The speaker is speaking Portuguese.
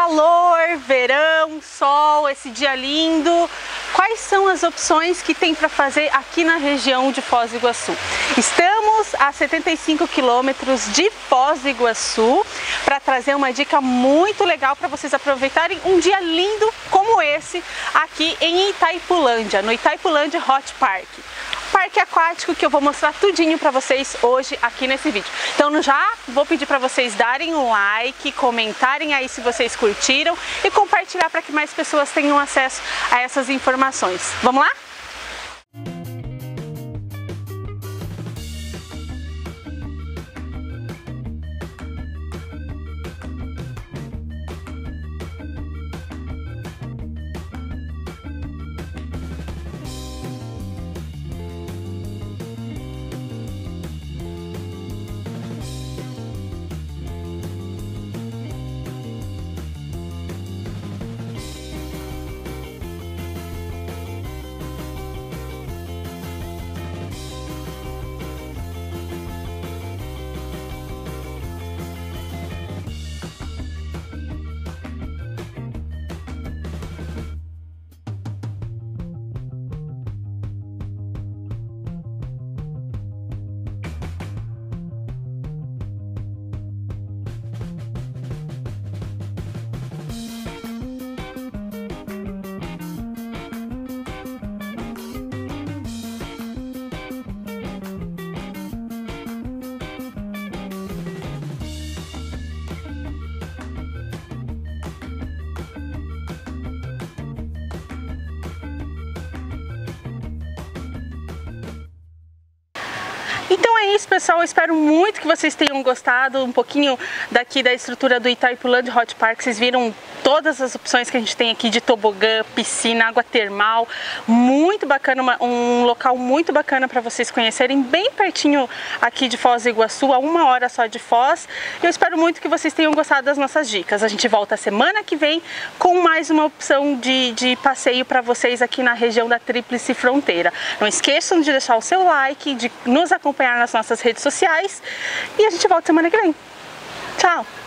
calor, verão, sol, esse dia lindo. Quais são as opções que tem para fazer aqui na região de Foz do Iguaçu? Estamos a 75 quilômetros de Foz do Iguaçu para trazer uma dica muito legal para vocês aproveitarem um dia lindo como esse aqui em Itaipulândia, no Itaipulândia Hot Park. Parque aquático que eu vou mostrar tudinho para vocês hoje aqui nesse vídeo. Então já vou pedir para vocês darem um like, comentarem aí se vocês curtiram e compartilhar para que mais pessoas tenham acesso a essas informações. Vamos lá? Então é isso, pessoal, eu espero muito que vocês tenham gostado um pouquinho daqui da estrutura do Itaipulândia Hot Park. Vocês viram todas as opções que a gente tem aqui de tobogã, piscina, água termal, muito bacana, um local muito bacana para vocês conhecerem, bem pertinho aqui de Foz do Iguaçu, a 1 hora só de Foz. Eu espero muito que vocês tenham gostado das nossas dicas. A gente volta semana que vem com mais uma opção de passeio para vocês aqui na região da Tríplice Fronteira. Não esqueçam de deixar o seu like, de nos acompanhar nas nossas redes sociais e a gente volta semana que vem. Tchau!